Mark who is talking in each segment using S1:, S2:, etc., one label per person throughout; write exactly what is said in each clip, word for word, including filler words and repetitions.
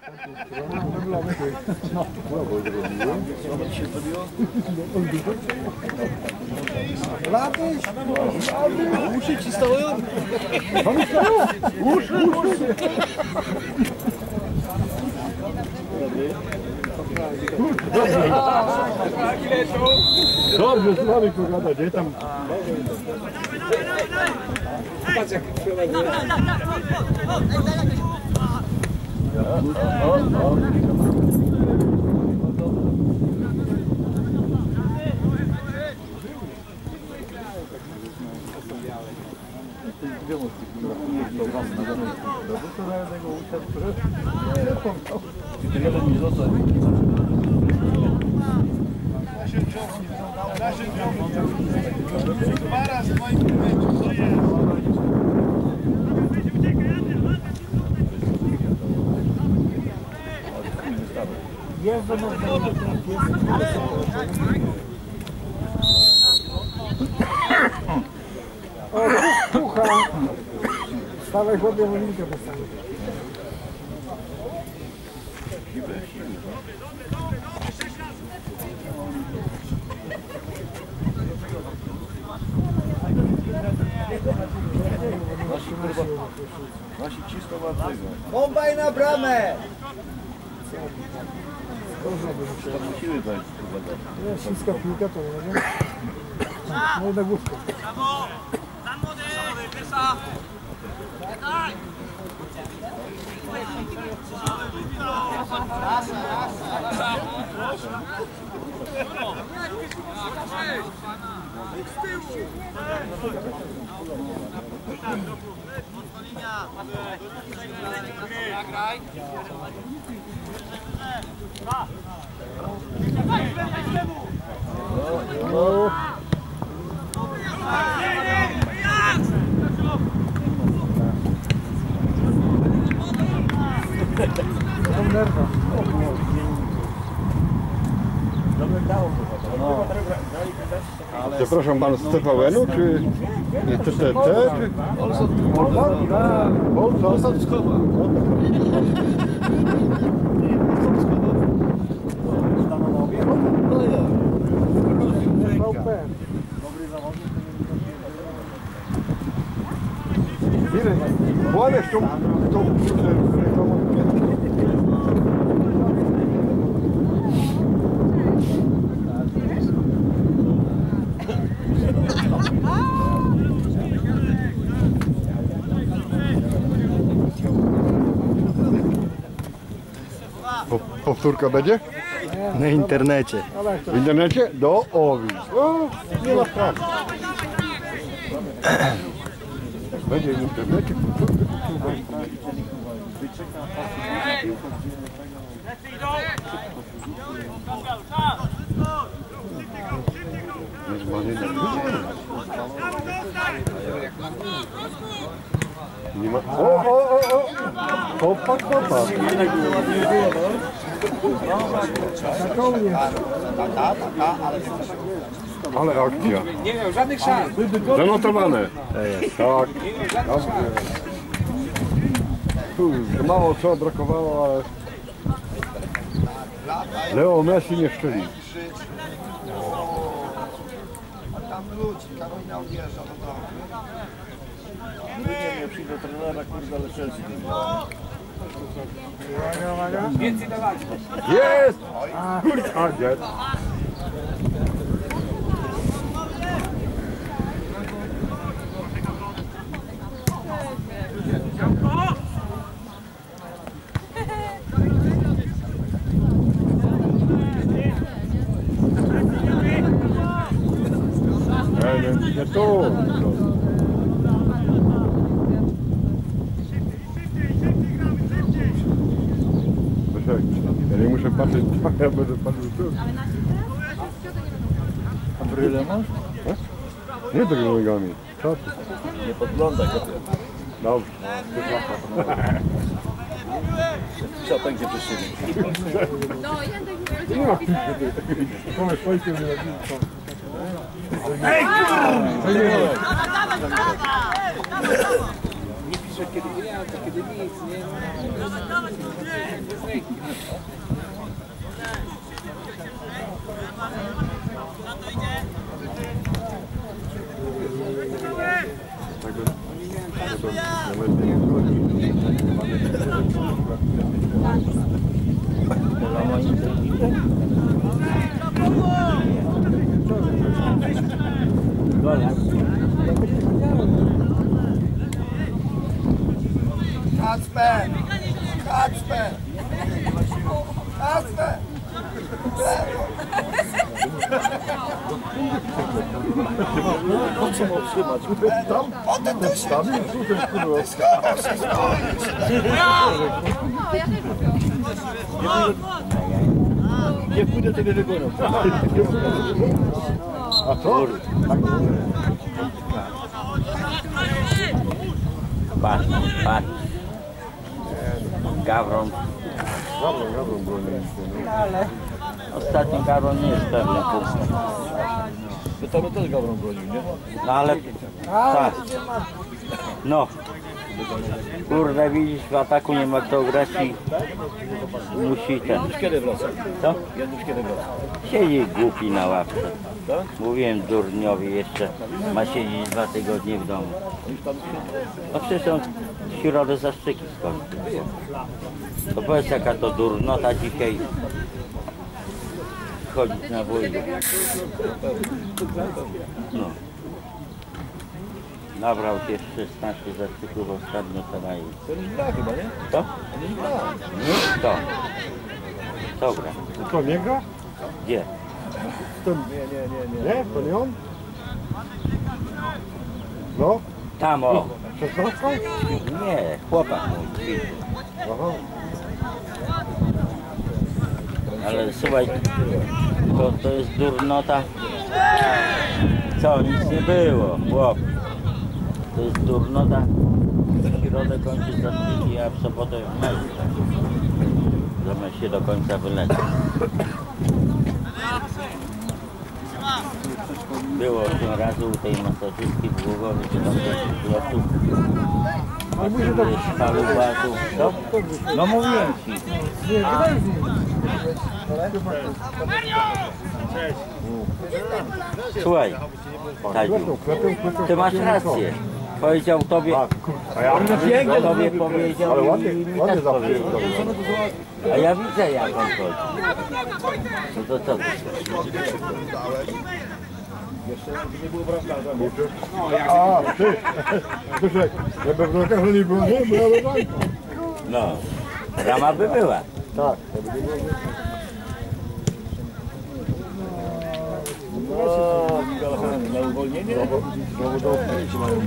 S1: Latać?
S2: Uszy ci stoją?
S1: Uszy, uszy! Dobrze, słuchamy kogo gdzie tam. Patrz jak przeładuje. Jest do nas O, pucha! Stawaj chłopie, bo linkę postawię.
S2: Nasi cisną bardzo.
S3: Bombaj na bramę!
S2: To musimy dać.
S1: Nie, śliska piłka to nie wiem. No i na główkę.
S4: Brawo! Za młody! Pierwsza! Daj! Raz, raz, raz. Z tyłu! Mocno linia! Nagraj!
S1: No. Mam nerwa.
S2: No.
S5: Przepraszam, pan z T V N-u, czy nie, T T T, czy...
S2: Polsat Wschodnia.
S5: Kładę tą, tą reklamą. Po, powtórka będzie?
S2: Na internecie.
S5: W internecie? Do Owi. O, nie ma sprawy. Będzie w internecie. Nie ma. O, o, o, o! Popatrz, popatrz. Ale akcja.
S3: Nie miał żadnych szans.
S5: Zanotowane. Tak. Kurde, mało co brakowało, ale Leo Messi nie szczeli.
S3: Tam wróci, Karolina odjeżdża, no
S2: Nie wiem, przyjdę trenera, kurde, ale Chelsea.
S1: Uwaga, uwaga.
S3: Więcej dawali.
S5: Jest! Kurde, a gdzie? Nie tu! Ja nie muszę patrzeć, ja będę patrzył tu.
S2: A bryle masz?
S5: Nie tego nogami. Co ty?
S2: Nie podglądaj.
S5: Dobrze.
S2: Trzeba tak gdzie przez siebie.
S6: No, ja tak nie
S5: Nie ma.
S1: Pomyśl, ojciec nie robi.
S4: Dawaj, dawaj, dawaj!
S3: Nie pisze kiedy nie, to kiedy nic, nie?
S4: Dawaj, dawaj,
S3: Kacper! Kacper! Kacper!
S2: Po co mu trzymać? Tam?
S3: Potem też się
S2: Tam? Tutaj kurwa.
S3: schował się, stoi się.
S6: No, ja też lubię.
S2: Nie pójdę, to mnie wygonią.
S5: A co?
S7: Patrz, patrz. Gawron.
S5: Gawron, gawron broni.
S7: Ostatnio Gawron nie jest pewny pusty.
S2: To tam też Gawron bronił, nie?
S7: No ale... Tak. No. Kurde, widzisz, w ataku nie ma kto grać i musi ten...
S2: Już kiedy wraca?
S7: Co?
S2: Janusz kiedy wraca?
S7: Siedzi głupi na ławce.
S2: Tak?
S7: Mówiłem durniowi jeszcze, ma siedzieć dwa tygodnie w domu.
S2: Już tam siedzi.
S7: No przecież on w środę zaszczyki skończył. To powiedz jaka to durnota dzisiaj chodzić na wojnę. No. Nabrał się szesnaście zaszczyków ostatnio co najmniej.
S2: To nie gra chyba, nie?
S7: Co?
S2: To nie gra.
S7: Nie kto? Kto gra?
S5: To nie gra?
S7: Gdzie?
S5: To...
S2: Nie, nie, nie, nie.
S5: Nie? To nie on? No?
S7: Tam o!
S5: szesnastką?
S7: Nie, chłopak mój ćwiczy.
S5: Aha.
S7: Ale słuchaj, to, to jest durnota. Co, nic nie było, chłop. To jest durnota. W środę kończy zaszczyki, a w sobotę w mecz. Zamiast się do końca wylecieć. Było osiem razy u tej masażystki w Głogowie, gdzie tam było
S5: Ale musi to być.
S7: Palubatu. Co? No mówiłem ci.
S5: Nie, graj z nim.
S7: Słuchaj, Tadziu, ty masz rację. Powiedział tobie,
S5: A ja
S7: on tobie powiedział
S5: Ale
S7: i
S5: ładnie,
S7: mi też
S5: ładnie
S7: powiedział.
S5: zapowiedział.
S7: A ja widzę jak on chodzi. No to co?
S2: Jeszcze nie było bramkarza.
S5: A, ty! Słyszaj, jakby w rękach nie było, nie, bo ja leżałem.
S7: No, rama by była.
S5: Tak, to by nie było.
S2: O, Galachan, na uwolnienie?
S5: Znowu do opinii mają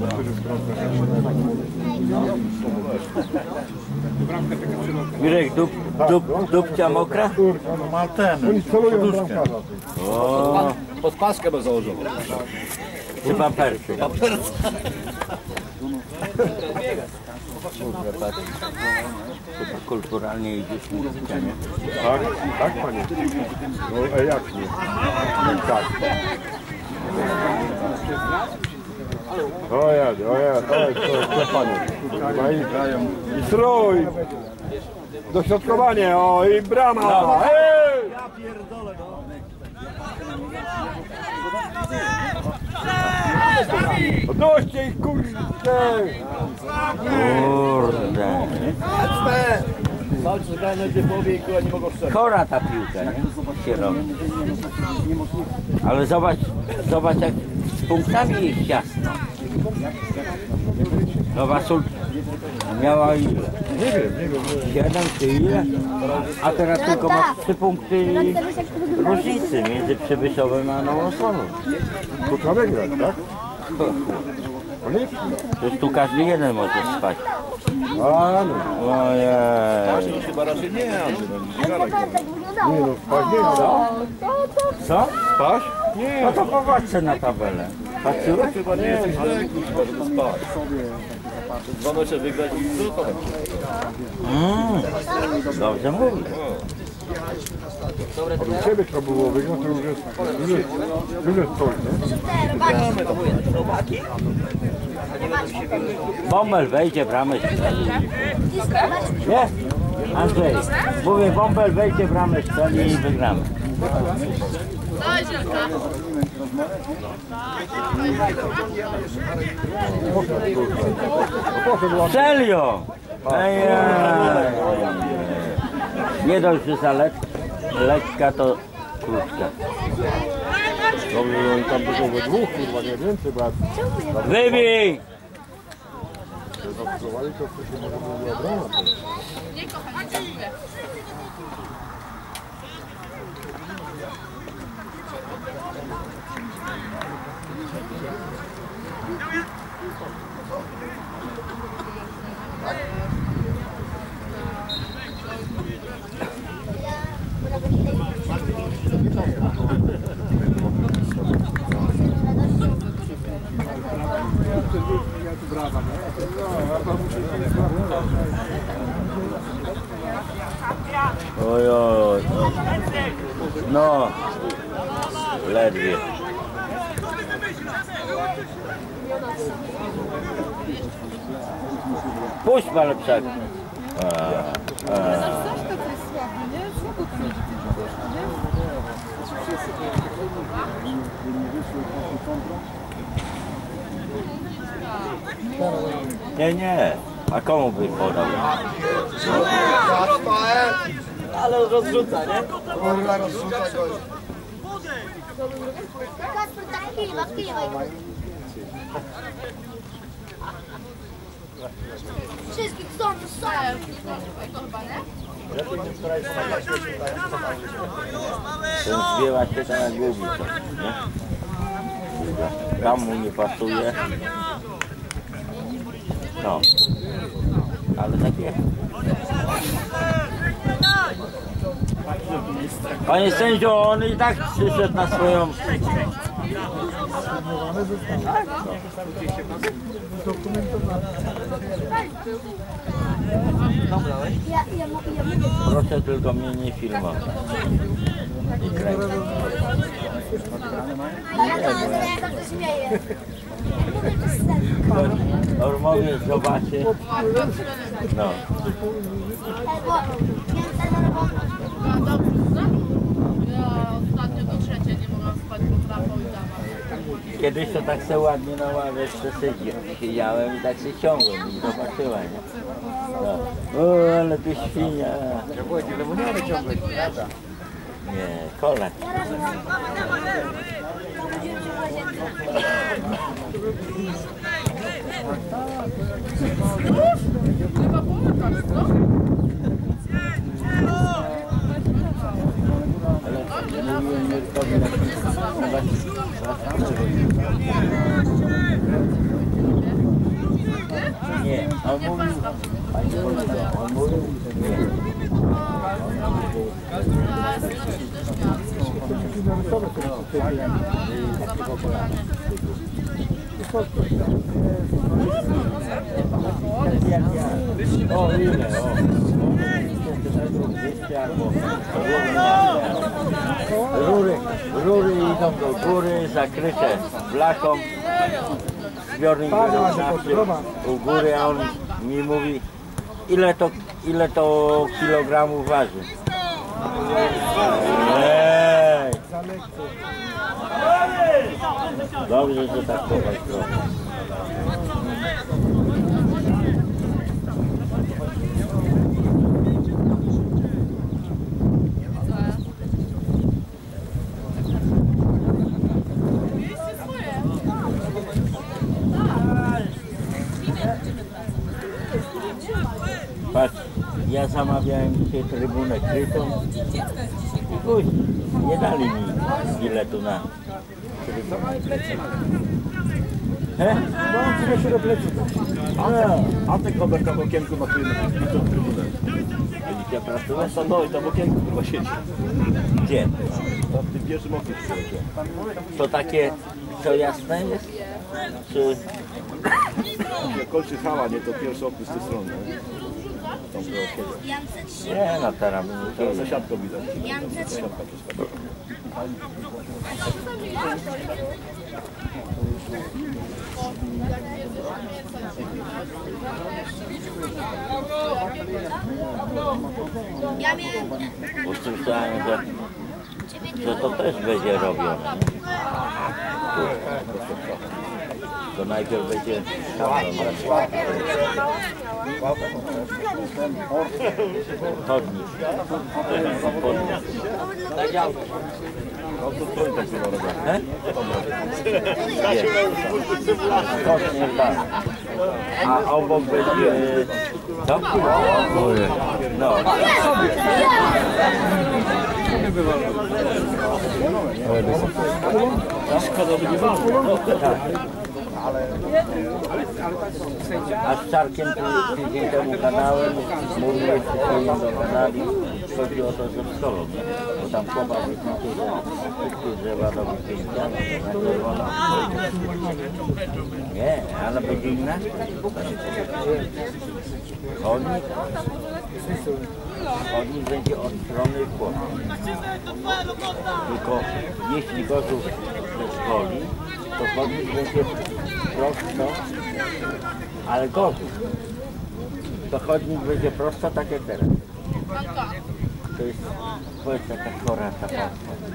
S7: Jurek, dup, dup, dupcia mokra?
S2: Ma ten.
S5: Oni celują bramkarza.
S7: O,
S2: Pod paskę bez założoną.
S7: czy papersy? Chyba kulturalnie idziesz mi nie?
S5: Tak, tak panie. No a jak nie? No, tak. O jadę, o jadę, o jadę, to panie. No i, i strój. Dośrodkowanie, o i brama. Hej! Odnoście ich kurde.
S7: Kurde.
S2: Walczy grane na typowie i kurwa nie mogą strzelić.
S7: Chora ta piłka, nie? Się robi. Ale zobacz, zobacz jak z punktami jest ciasno. Nowa Sól miała ile?
S5: Nie wiem, nie wiem.
S7: Siedem czy ile? A teraz tylko ma trzy punkty różnicy między Przybyszowem a Nową Solą.
S5: To trzeba wygrać, tak?
S7: Przecież tu każdy jeden może spać.
S5: A no.
S7: Ojej.
S2: To chyba raczej nie, ale nie grać.
S5: Nie no, spać nie, ale...
S7: Co?
S5: Spasz?
S7: No to popatrzcie na tabelę. Patrzyłeś?
S2: Chyba nie jesteś taki, żeby spać. Dwa mecze wygrać i zlutować.
S7: Mm, dobrze mówi.
S5: Ale ciebie trzeba było wygrać, to już jest... Już jest, już jest coś, nie?
S7: Bommel wejdzie, bramę strzeli. Jest? Andrzej, mówię, bąbel wejdzie w ramę strzeli i wygramy.
S6: Daj, Zielka.
S7: Serio! Ej, nie dość, że za lek, lekka to krótka.
S5: Dobrze, że oni tam będą we dwóch, kurwa, nie więcej, bo jak
S7: Wybij!
S5: zapracowali, to wcześniej może była obrona.
S6: Nie, kochanie, dziękuję.
S7: Oj, oj, no, ledwie. Puść Malepszak. A, a. Nie, nie. A komu by podał?
S2: Ale rozrzuca, nie?
S3: Kurwa, rozrzuca goś.
S8: Kasper, tak kiwa, kiwa. Wszystkich są to same.
S6: Twojego chyba, nie?
S7: Ten zwiewa się tak jak lubi to, nie? Tam mu nie pasuje. No. Ale tak jest. Panie sędzio, on i tak przyszedł na swoją...
S8: Ja, ja, ja,
S7: Proszę tylko mnie nie filmować. Nie kręcić.
S8: ja to ja to śmieję.
S7: Ormowie zobaczy. No.
S8: Bo nie zdenerwowano.
S6: No dobrze, no? Ja ostatnio do trzeciej nie mogłam spać, bo Rafał i dawał.
S7: Kiedyś to tak se ładnie na ławeczce siedziałem i tak się ciągłem i zobaczyła, nie? No. O, ale tu świnia. Nie, kole.
S6: Chyba połykasz, co?
S7: Ale mówiłem Mirkowi na nie, on mówił, panie kolego, on mówił, nie. O ile, o. dwieście albo rury, rury idą do góry, zakryte blachą. Zbiornik u góry, a on mi mówi, ile to, ile to kilogramów waży. Ej. Dobrze, że tak chować trochę. Patrz, ja zamawiałem dzisiaj trybunę krytą i kuś, nie dali mi biletu na trybunę. He?
S1: No, tyle się do plecy.
S7: No,
S2: Antek Robert tam w okienku ma tu na tą trybunę.
S7: będziecie
S2: No,
S7: pracować?
S2: tam, no i tam w okienku chyba siedzi.
S7: Gdzie?
S2: Tam w tym pierwszym oknie.
S7: To takie, co jasne jest? Czy...
S2: Jak kończy hała, nie, to pierwsze okno z tej strony. Nie? Tam było okienko.
S7: Nie, no teraz bym
S2: Teraz
S7: nie
S2: za siatką widać.
S8: Jamce
S2: Siatka przeszkadza.
S8: Ja miałem...
S7: Bo słyszałem, że, że to też będzie robione. To najpierw będzie kamerą. Chodnik. He? Chodnik, tak. A obok będzie... Co? No.
S2: Szkoda, by nie było.
S7: A z Czarkiem tydzień temu gadałem, mówię wszystkim dokonali, chodzi o to, że w szkole, nie? Bo tam chłopak wyznaczy, że wszystkie drzewa do wycięcia na czerwono. Nie, ale będzie inaczej. Chodnik, chodnik będzie od strony chłopa. Tylko jeśli gotów ze szkoli, to chodnik będzie prosto, ale gotów. To chodnik będzie prosto tak jak teraz. To jest, to jest taka chora ta Polska.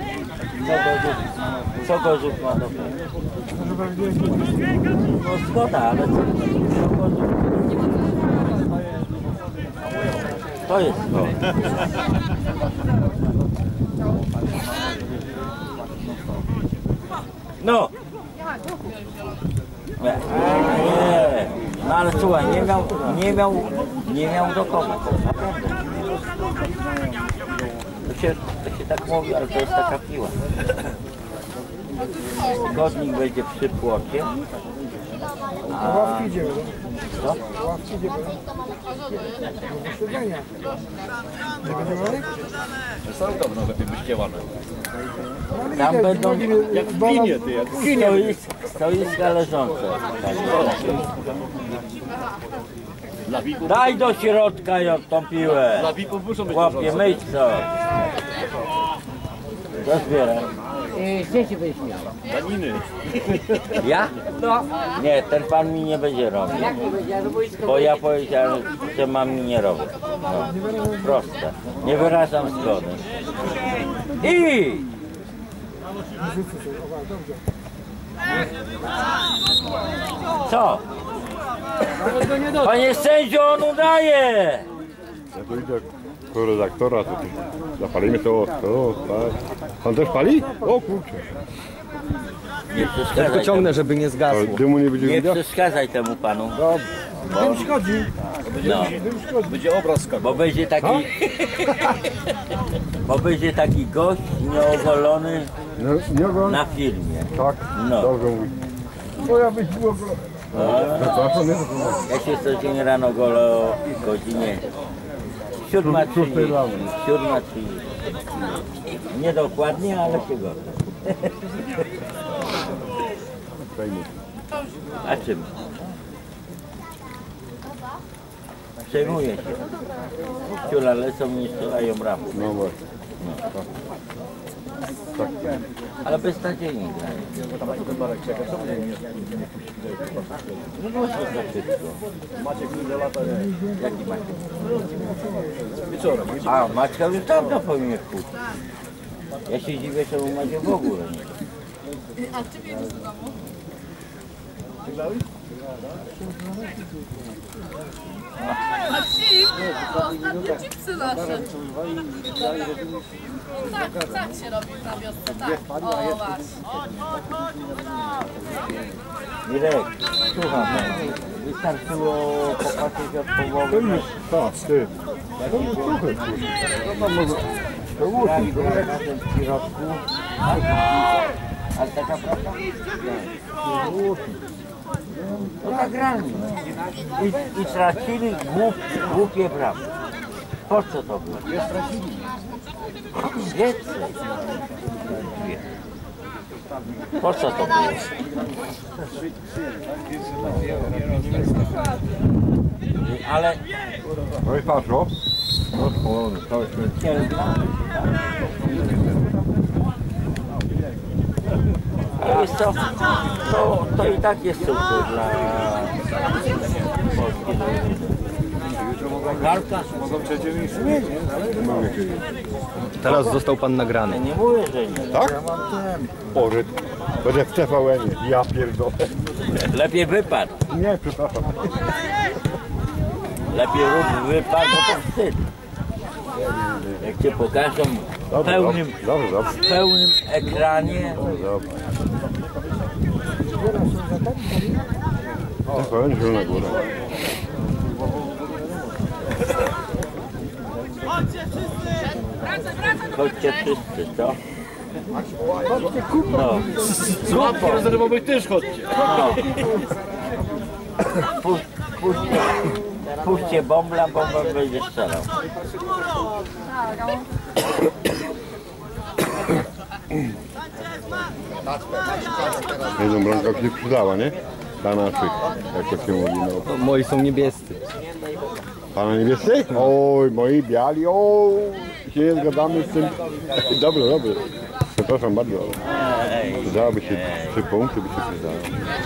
S7: Co Gozów ma do tego? No zgoda, ale co, co Gozów? To jest to. No! Nie, nie, no ale słuchaj, nie miał, nie miał, nie miał do kogo, naprawdę. To się, to się tak mówi, ale to jest taka piła. Godnik będzie przy płocie. A...
S1: Ławki idziemy.
S7: Co?
S1: Ławki idziemy. Do wyszczegania. Nie będziemy?
S2: Są to nawet wyściełane.
S7: Tam będą
S2: Jak w kinie, ty, jak w kinie.
S7: stoisk, stoiska leżące.
S2: Dla wików,
S7: Daj do środka ją tą piłę.
S2: dla wików muszą być
S7: Łapie,
S2: leżące.
S7: myć co? Co zbiera?
S1: Zdjęcie będziesz miał.
S2: Daniny.
S7: Ja?
S1: No.
S7: Nie, ten pan mi nie będzie robił.
S1: Jak nie będzie? No boisko.
S7: Bo ja powiedziałem, że mam mi nie robić. No, proste. Nie wyrażam zgody. I! Co? Panie sędzio, on udaje!
S5: Ja to idę do redaktora, to tu zapalimy to, to, tak. Pan też pali? O kurczę.
S7: Nie przeszkadzaj,
S3: Tylko ciągnę, żeby nie
S5: To
S3: zgasło.
S5: dymu nie będzie
S7: temu, nie
S5: widać?
S7: przeszkadzaj temu panu.
S1: Tym szkodzi.
S7: No,
S2: Będzie obraz skakał.
S7: bo będzie taki... Bo będzie taki gość nieogolony
S5: Nie, nie go?
S7: na filmie.
S5: Tak,
S7: No.
S5: dobrze mówi. To ja byś było... Przepraszam, nie to
S7: Ja się codziennie rano golę o godzinie siódma trzydzieści. Siódma trzydzieści. Nie dokładnie, ale się golę. A czym? Przejmuję się. Ciula lecą i strzelają brawo.
S5: No właśnie.
S7: Ale beznadziejnie grają. No właśnie za szybko.
S2: Macie kurde lata, nie?
S7: Jaki macie?
S2: Wieczorem.
S7: A, Maćka już dawno powinien wchodzić. Ja się dziwię, że u Macie w ogóle nie.
S6: A ty jedziesz do domu? A ci? To ostatnie chipsy nasze. No tak, tak się robi na wiosce, tak. O właśnie.
S7: Mirek, słucham. Wystarczyło popatrzeć od połowy.
S5: Tak, ty. To jest trochę, kurczę. No tam może... To łuski, to jest...
S7: Razem w środku. Ale taka prawda? No tak grali. I, i tracili głup, głupie prawo. Po co to było? Wiecie. Po co to było? Ale
S5: No i patrz, o. No spolony, cały świat.
S7: Kielna. Ale wiesz co, to, to i tak jest sukces dla Polski. Karka?
S2: Mogą trzecie miejsce mieć, nie?
S9: Teraz został pan nagrany.
S7: Nie mówię, że nie.
S5: Tak? Pory. Będę w T V N-ie. Ja pierdolę.
S7: Lepiej wypadł.
S5: Nie, przepraszam.
S7: Lepiej rób wypadł, bo to wstyd. Jak cię pokażą w
S5: Dobrze,
S7: pełnym,
S5: dobrze, dobrze.
S7: w pełnym ekranie.
S5: Dobra. T V N, Zielona Góra.
S7: Chodźcie wszyscy, co? No.
S2: Złapki rezerwowej też chodźcie.
S7: No. Puść, puśćcie, puśćcie bombla, bomba będzie strzelał.
S5: Jedną bramka się przydała, nie? Dla naszych, jak to się mówi. No.
S9: Moi są niebiescy.
S5: Pana niebiescy? Oj, moi biali, o, się nie zgadzamy z tym. Dobrze, dobrze. Przepraszam bardzo, ale przydałoby się trzy punkty, by się przydało.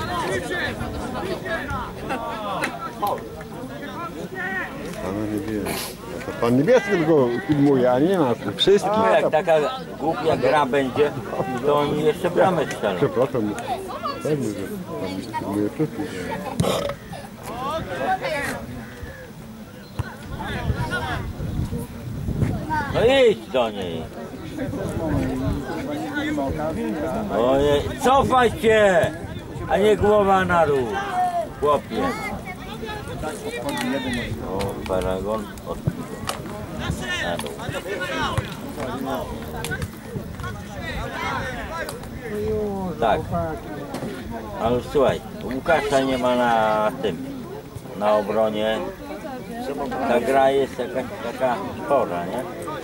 S5: Pana niebieski. To pan niebieski tylko filmuje, a nie nas.
S9: Wszystkich.
S7: No, jak taka głupia gra będzie, to oni jeszcze bramę strzelą.
S5: Przepraszam. Pewnie, że pan filmuje wszystkich.
S7: No idź do niej. Ojej, cofaj się, a nie głowa na róg. Chłopie. O, paragon od na dół. Tak. Ale słuchaj, Łukasza nie ma na tym, na obronie. Ta gra jest jakaś taka chora, nie?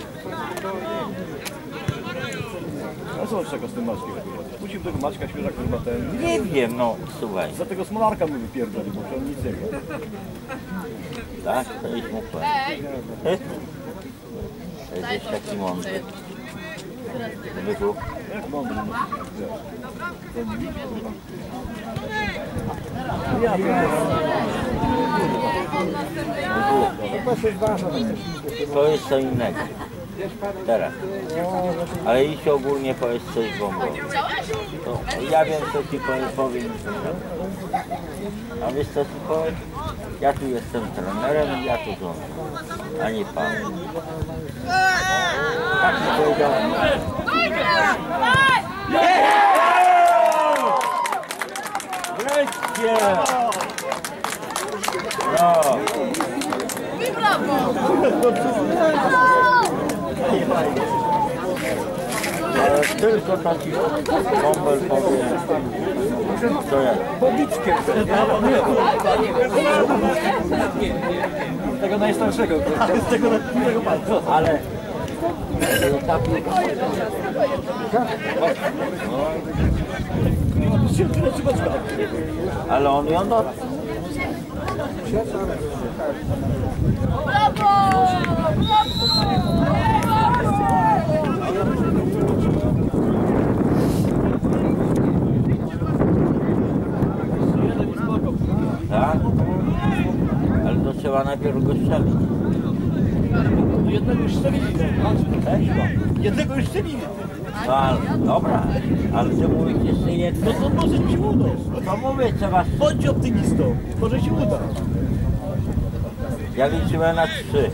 S2: A co czego z tym Maćkiem? Puścił tego Maćka świeża, który ma ten...
S7: Nie wiem, no słuchaj.
S2: Za tego Smolarka mu wypierdoli, bo on nic nie wie.
S7: Tak? To idź mu powiem. To jest taki mądry. Wybuch.
S2: Jak mądry, no.
S7: To jest co innego. Teraz. Ale iść ogólnie powiedz coś bombą. To ja wiem co ci powiem, powiem. A wiesz co ci powiem? Ja tu jestem trenerem i ja tu rządzę. A nie pan. Tak mi powiedziałem. Wreszcie! No.
S6: I brawo!
S7: Ale tylko taki bąbel powie, co ja.
S2: Tego najstarszego, z tego najstarszego palca.
S7: Ale ta piłka. Ale on ją do...
S6: Brawo!
S7: Tak? Ale to trzeba najpierw go strzelić.
S2: Jednego już strzelili. Jednego już strzelili.
S7: No ale, dobra, ale ty mówisz jeszcze jedno.
S2: No to może ci uda.
S7: No to mówię, trzeba...
S2: Bądź optymistą. Może ci uda.
S7: Ja liczyłem na trzy.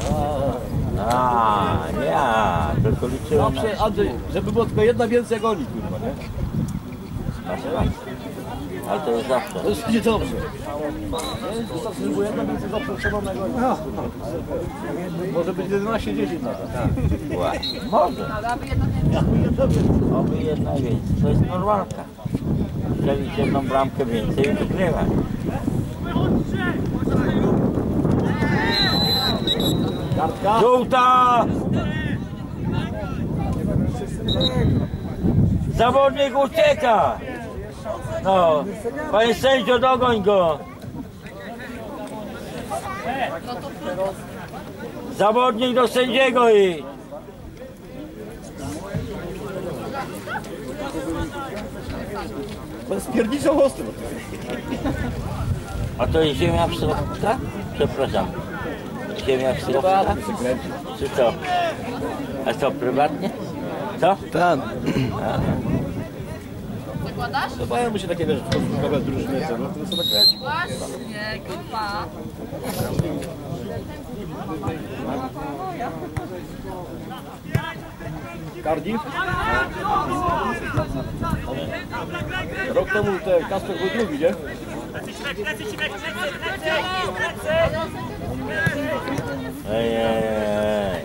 S7: A, nie, tylko liczyłem na...
S2: Zawsze, Andrzej, żeby było tylko jedna więcej jak oni, kurwa, nie?
S7: Masz rację. Ale to jest zawsze.
S2: To jest nie dobrze. Nie? Wystarczy, żeby było jedna więcej zawsze trzeba na goni. Może być jedenaście dziesięć nawet.
S7: Może. Oby jedna więcej. To jest normalka. Strzelić jedną bramkę więcej i wygrywać. Żółta! Zawodnik ucieka! No, panie sędzio, dogoń go! Zawodnik do sędziego i...
S2: Bo spierniczą ostro.
S7: A to jest ziemia w środku? Przepraszam. Gościem jak Sylwia? Czy co? A co, prywatnie? Co?
S9: Tam.
S6: Zakładasz?
S2: No mają mu się takie, wiesz, kogoś drużyny, co? No to są tak kręci.
S6: Właśnie, guma.
S2: Cardiff? Rok temu ten Kasper był drugi, nie?
S7: Ej, ej, ej.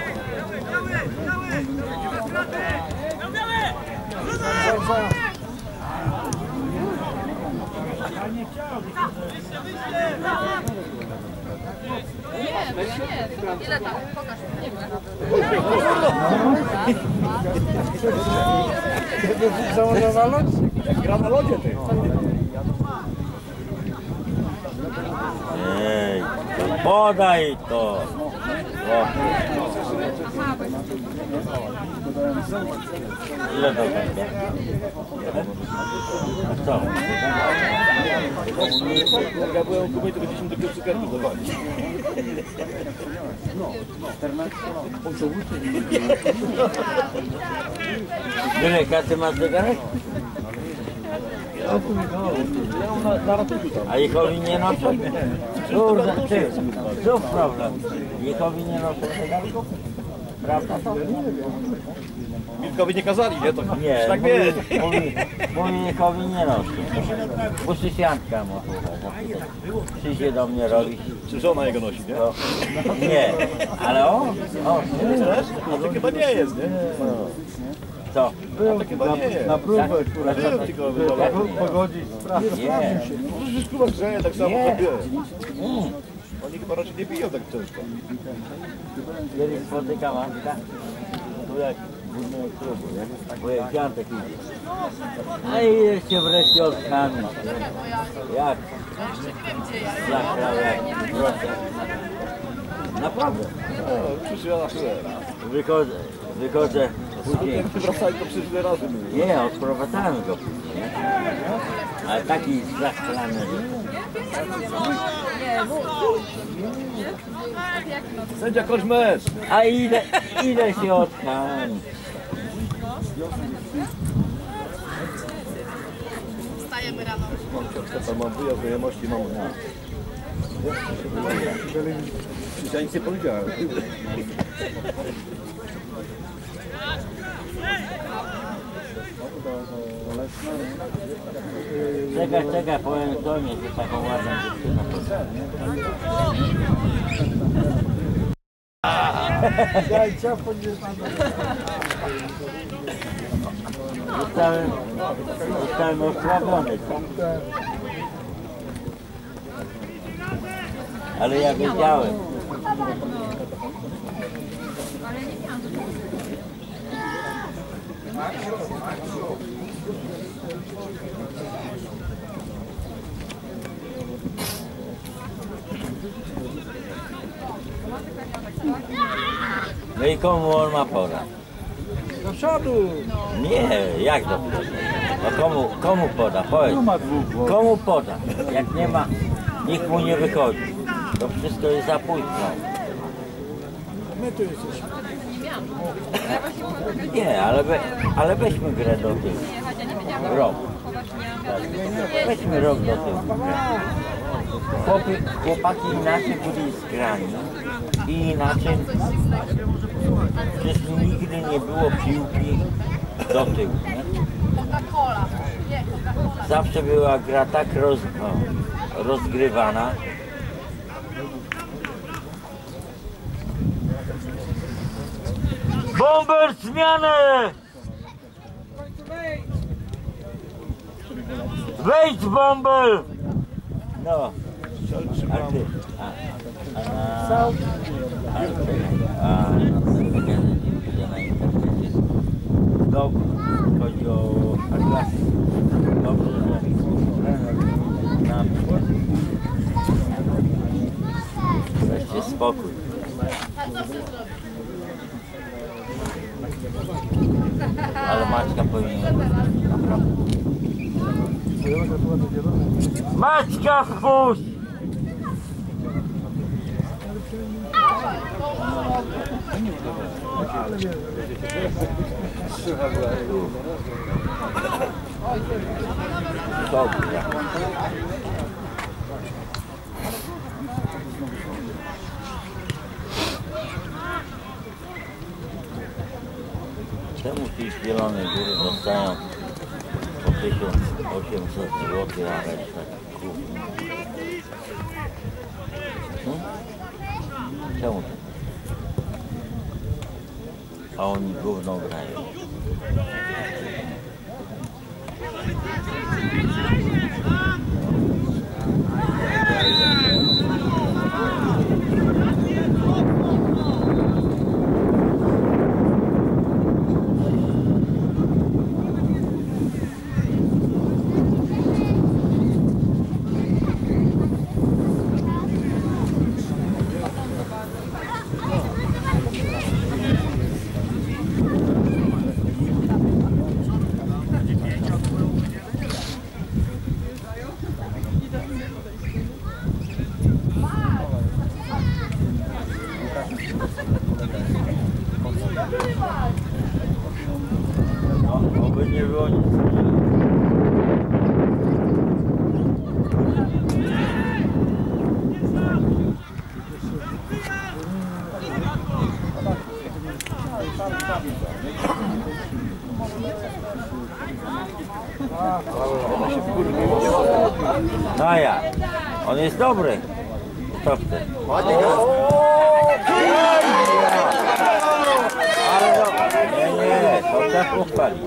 S6: Nie, bo ja nie. Ile tam? Pokaż mi.
S1: Co można walnąć?
S2: Jak gra na lodzie, ty.
S7: Ej, podaj to! O. Ile to będzie? A co?
S2: Jak ja byłem u Kuby, to byliśmy do cukierku dawali.
S7: Tyle kasy masz zegarek?
S2: Na ratunku tam.
S7: A Jehowi nie noszą? Kurde, ty, co problem? Jehowi nie noszą zegarków? Prawda to?
S2: Wilkowi nie kazali, nie? To
S7: Nie,
S2: tak wie.
S7: mówi, mówi Jehowi nie noszą. Muszę siantka mu przyjdzie do mnie robić.
S2: Czy żona jego nosi, nie?
S7: To, nie, ale on, on,
S2: Wiesz? A to chyba nie jest, nie?
S7: co?
S2: A to chyba nie jest. Na próbę, kurwa. Był tylko wydolał.
S1: Pogodzić sprawę.
S7: Nie.
S2: Przecież kurwa grzeje tak samo,
S7: Nie.
S2: tak wie. Oni chyba raczej nie piją tak ciężko.
S7: Kiedyś spotykam Antka, tu jak w innym klubu, nie? Bo jak Jantek idzie. A i jeszcze wreszcie odkami. Jak? Zagrał jak proszę. Naprawdę.
S2: No, przyszła na chwilę.
S7: Wychodzę, wychodzę później.
S2: Jak wracali, to przecież wiele razy mówię.
S7: Nie, odprowadzałem go później. Nie? Ale taki zachlany.
S2: Sędzia, kończ mecz.
S7: A ile, ile się odkami?
S6: Wstajemy rano.
S2: Mam książkę, tam mam wyjazd do jemości, mam... Przecież ja nic nie powiedziałem.
S7: Czekaj, czekaj, powiem Tonie, że taką ładną dziewczynę poznałem. Zostałem, zostałem osłabiony. Ale ja wiedziałem. No i komu on ma podać?
S1: Do przodu.
S7: Nie, jak do przodu? No komu, komu poda? Powiedz. Komu poda? Jak nie ma, nikt mu nie wychodzi. To wszystko jest za późno.
S1: My tu jesteśmy.
S7: Nie, ale, we, ale weźmy grę do tyłu. Rok. Weźmy rok do tyłu. Chłopy, chłopaki inaczej byli zgrani i inaczej przecież nigdy nie było piłki do tyłu. Nie?
S6: Coca-Cola. Nie, Coca-Cola.
S7: Zawsze była gra tak roz, o, rozgrywana. Bomber zmianę! Wejdź bomber! No. A ty? A, a, a, a, na internecie. Dobrze, chodzi o klasy. Dobrze, że nam weźcie spokój.
S6: A co chcesz zrobić?
S7: Ale Maćka powinien naprawdę. Maćka wpuść! Dobra. Czemu ci z Zielonej Góry dostają po tysiąc osiemset złotych, a resztę gówno? Hmm? Czemu tak? A oni gówno grają. No, oby nie było nic. No ja, on jest dobry. Co chce? Ale no, nie, nie, to trzeba pochwalić.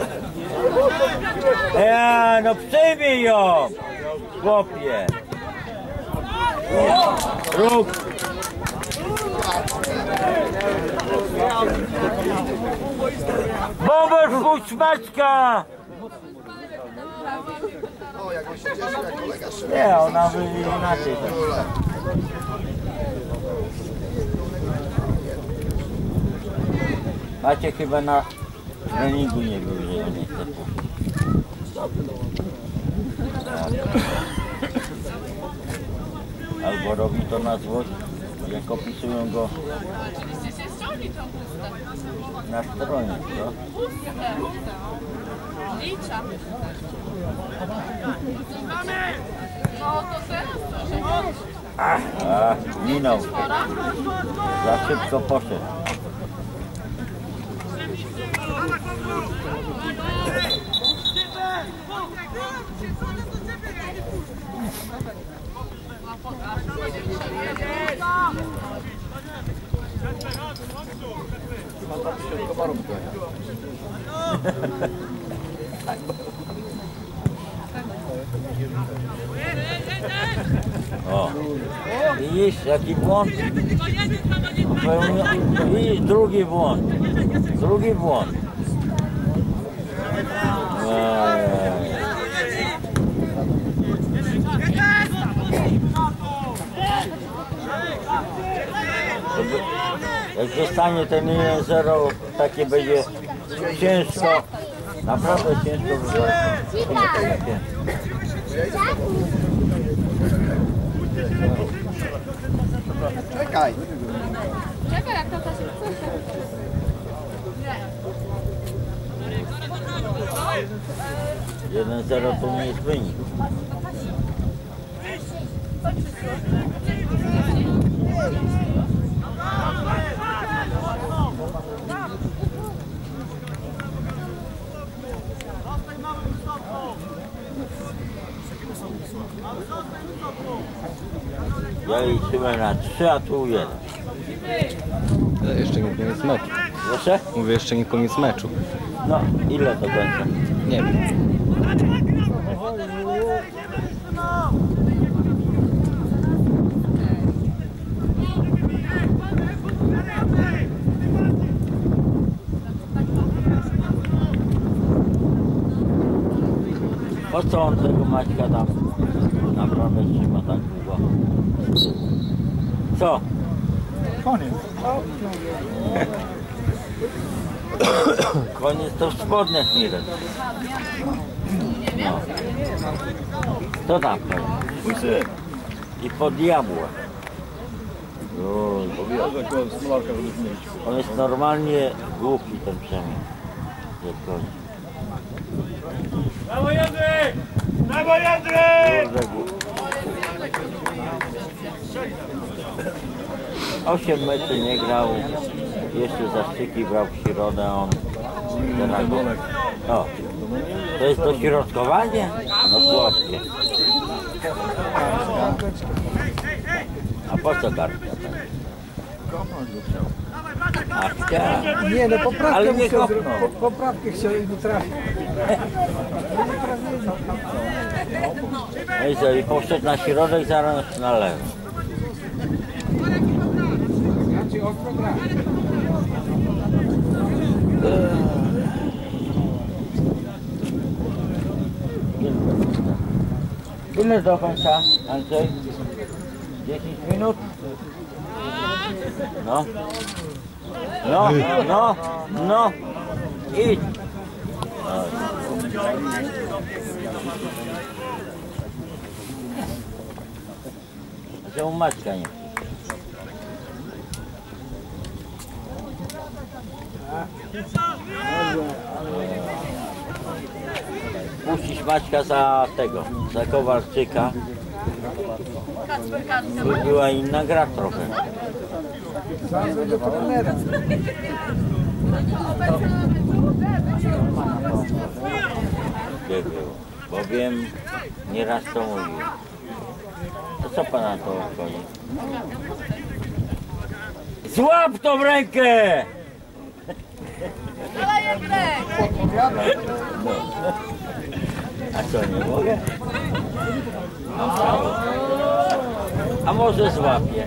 S7: Ja, no przyjmij ją, chłopie. Róg. Bober wpuść Maćka!
S3: O, jak on się cieszy, jak kolega szybko.
S7: Nie, ona by inaczej. Macie chyba na treningu nie był, że nie chce puścić. Albo robi to na złość, jak opisują go na stronie, co?
S6: Licza. No to teraz proszę.
S7: Ach, ach, minął. Za szybko poszedł. O, widzisz, jaki błąd? I drugi błąd. Drugi błąd. Ojej. Jak zostanie ten jeden zero, takie będzie ciężko, naprawdę ciężko wyglądać.
S3: Czekaj.
S6: Czekaj, jak to ta się chce.
S7: jeden zero to nie jest wynik. Ja liczyłem na trzy, a tu jeden.
S9: Ale jeszcze nie koniec meczu.
S7: Proszę?
S9: Mówię, jeszcze nie koniec meczu.
S7: No, ile do końca?
S9: Nie wiem. Po co on tego Maćka tam naprawdę trzyma tak długo? Co?
S1: Koniec.
S7: Koniec to w spodniach nie wiem. No. To tam koniec. I po diabła. On jest normalnie głupi, ten Przemysł. Jak chodzi.
S4: Brawo Jędryk! Brawo Jędryk!
S7: Kurde, głupi. Osiem meczy nie grał. Jeszcze zaszczyki brał w środę, on teraz go... O, to jest dośrodkowanie? No chłopcie. A po co kartka? Akcja.
S1: Nie, no poprawkę
S7: Ale nie
S1: musiał
S7: kopnął.
S1: zrobić. Po, poprawkę chciał i nie trafił.
S7: No i co, i poszedł na środek, zaraz na lewo.
S1: Znaczy ostro gra.
S7: Ile do końca, Andrzej? dziesięć minut? No. No, no, no. Idź. No. A czemu Maćka nie przyszła? Puścić Maćka za tego, za Kowalczyka.
S6: Kacper, Kacper.
S7: By była inna gra trochę.
S1: Zaraz będzie po trenerem.
S7: Gdzie było? Bo wiem, nieraz to mówił. To co pana to obchodzi? Złap tą rękę!
S6: Ale Jędrek!
S7: No. A co, nie mogę? Mam prawo. A może złapię?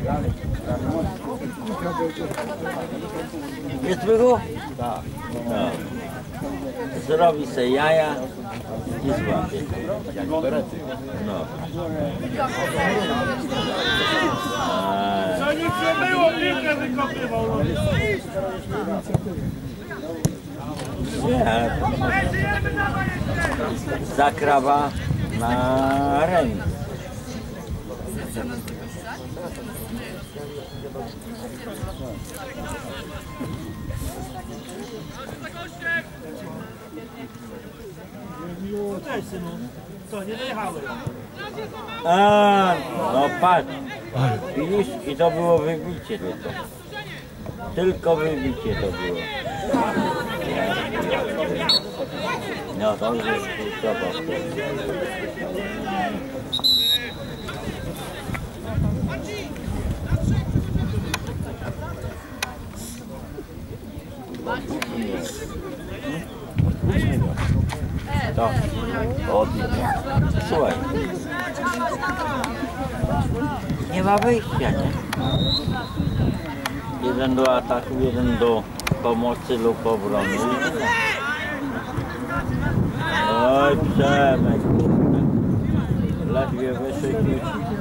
S7: Jest wygu? Tak. No. Zrobi se jaja i złapie. Jak berety. No.
S4: To nic nie było, piłkę wykopywał.
S7: Nie. Zakrawa na remis.
S4: Cześć synu. Co, nie dojechałeś?
S7: A, no patrz. Widzisz? I to było wybicie tylko. Tylko wybicie to było. No to już jest to. To. Odjedź. Słuchaj. Nie ma wyjścia, nie? Jeden do ataku, jeden do pomocy lub obrony. Oj, Przemek, kurde. Ledwie wyszedł.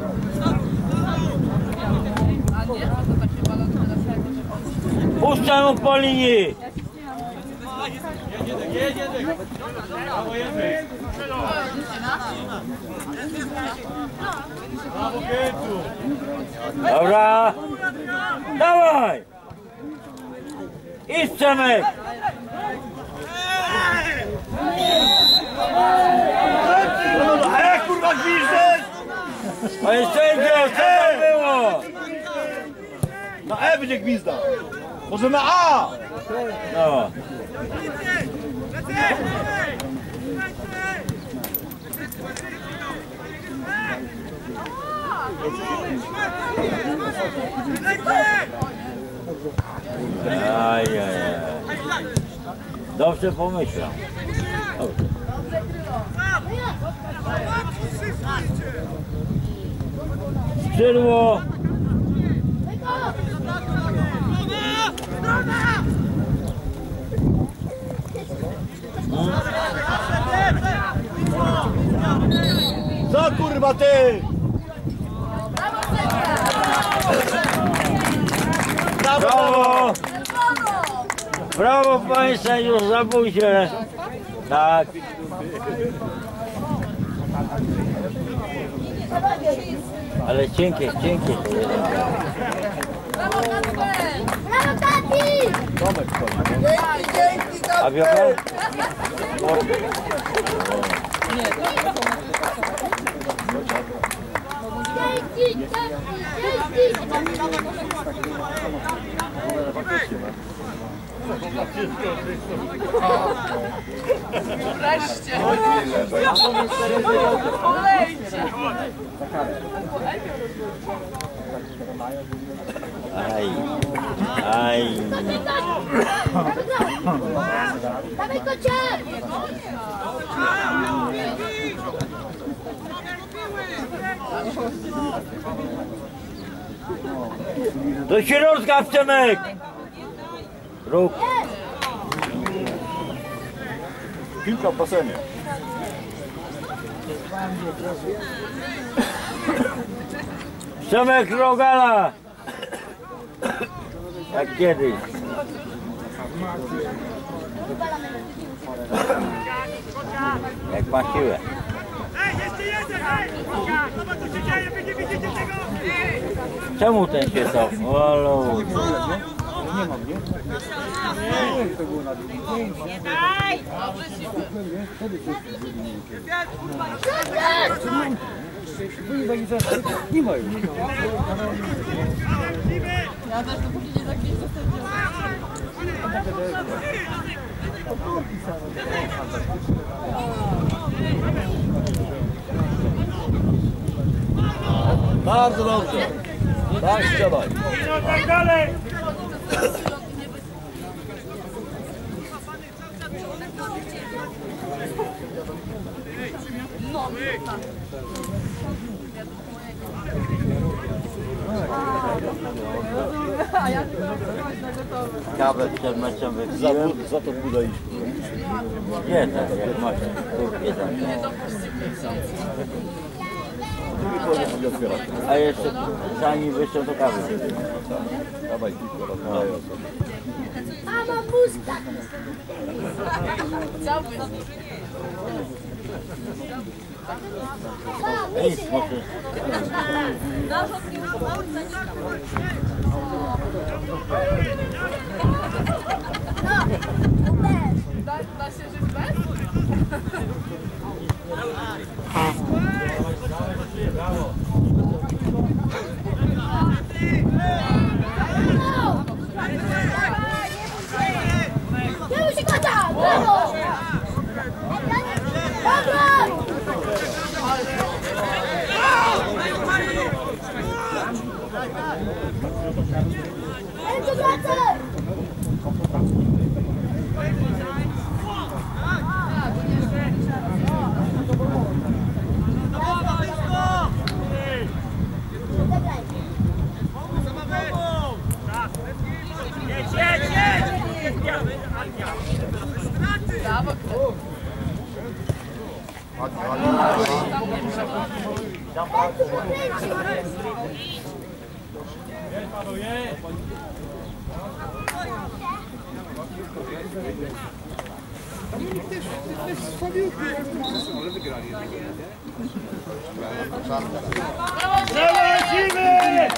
S7: Puszczaj mu po linii! Dobra! Dawaj! Idź, Przemek!
S4: A jak kurwa gwizdek?
S7: A jeszcze idzie, co to było?
S2: Na E będzie gwizda. Może na A!
S7: No. Ajajaj. Dobrze pomyślał. Dobrze. Skrzydło.
S2: Co kurwa ty?
S7: Brawo! Brawo panie sędziu, zabój się! Tak. Ale cienkie, cienkie to jeden.
S8: Brawo, tati!
S2: Tomek chodzi.
S3: Dzięki, dzięki,
S7: A wiosna?
S8: Dzięki, dzięki, dzięki!
S6: Wreszcie! Olejcie!
S7: Aj, aj.
S8: Dawaj kocie!
S7: Do środka, Przemek! Rób.
S2: Piłka w basenie.
S7: Przemek Rogala! Jak kiedyś. Jak ma siłę.
S4: Ej, jeszcze jeden, ej! Zobacz, co się dzieje, wy nie widzicie tego?
S7: Czemu ten się cofnął? O ludzie.
S2: Nie mam, nie? Nie, to było na drugim. Nie ma już.
S6: Ja też dopóki nie zakieś
S2: Bardzo dobrze. Tak, strzelaj.
S4: No tak dalej!
S7: Kawę przed meczem
S2: Za,
S7: wypiłem.
S2: za to budaliśmy.
S7: Nie tak, jak masz turkie tam.
S2: Nie otwierać.
S7: A jeszcze zanim wyszedł do kawy.
S2: Dawaj piłkę, rozmawiaj o sobie.
S8: Mama, pusta!
S6: Chciałbyś.
S7: Nic, może.
S6: Da, da się żyć bez?
S8: Nie musi kota! Brawo! Brawo! Ej, tu wracaj!
S4: Jedź, jedź, jedź!
S6: Brawo,
S4: Lecimy!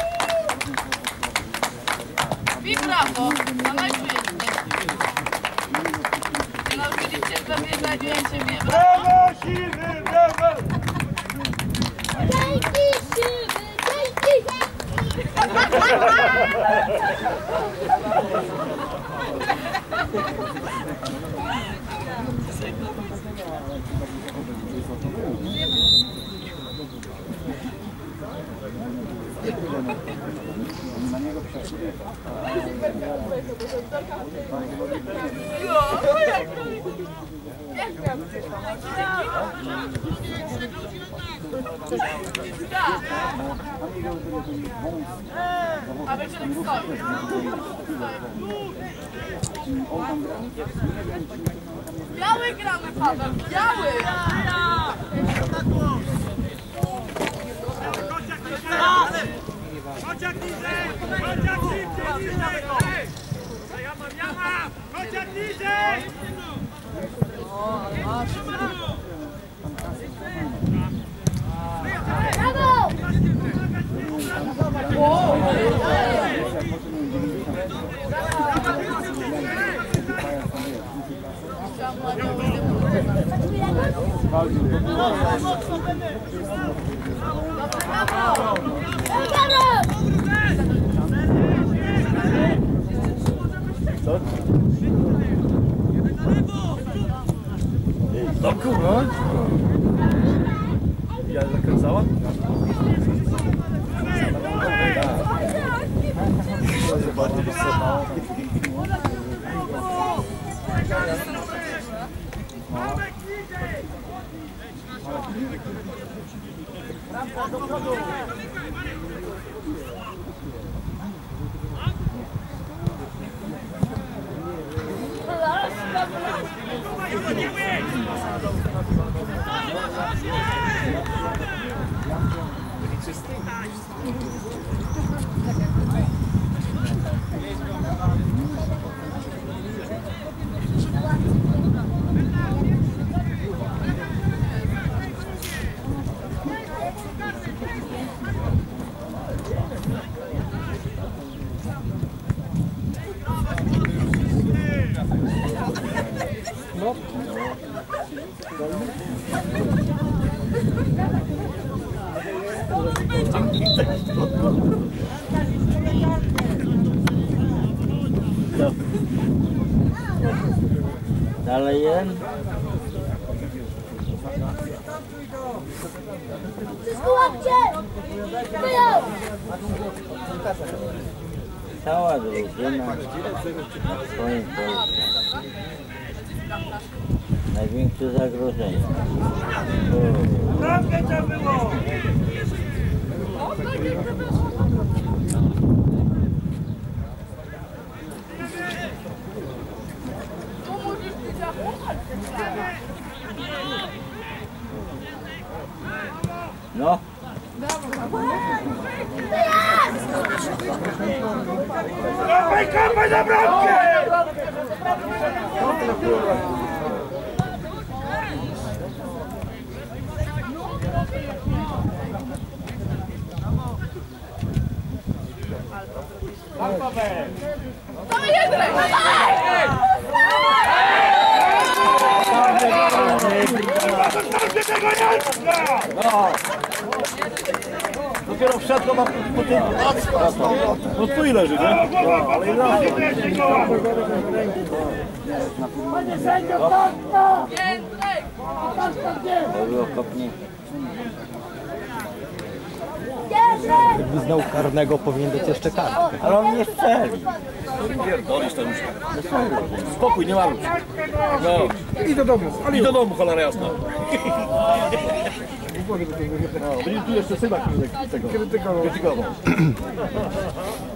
S6: I brawo! Dawaj tu jeszcze. Nauczyliście zabieganiecie mnie.
S4: Brawo, siwy, brawo!
S8: Dzięki, siwy! Dzięki!
S6: A wiecie, tak stoi. Biały gramy, Paweł, biały!
S4: Kociak niżej! Kociak niżej! Niżej! Ja mam, ja mam! Kociak niżej!
S8: Brawo!
S6: Wow!
S2: No kurwa! Ja zakręcała? Bardziej wysoko.
S7: Dalej jeden.
S8: Łapcie! Wyjął!
S7: Cała drużyna w swoim polu. Największe zagrożenie.
S4: Bramkę trzeba było!
S7: No.
S4: Kopaj, kopaj za bramkę!
S8: Dawaj Jędrek! Dawaj!
S4: Zostawcie tego Janka!
S2: No! Dopiero wszedł ma po tym... No tu i leży, nie? No, ale i leży.
S1: Panie sędzio, tak!
S6: Jędrek!
S7: To było kopnięcie.
S10: Jakby znał karnego, powinien dać jeszcze kartkę.
S7: Ale on nie strzeli.
S2: Pierdolisz to już. Spokój, nie maluj. No.
S1: I do domu.
S2: I do domu, cholera jasna. No, będzie tu jeszcze syna tego krytykował.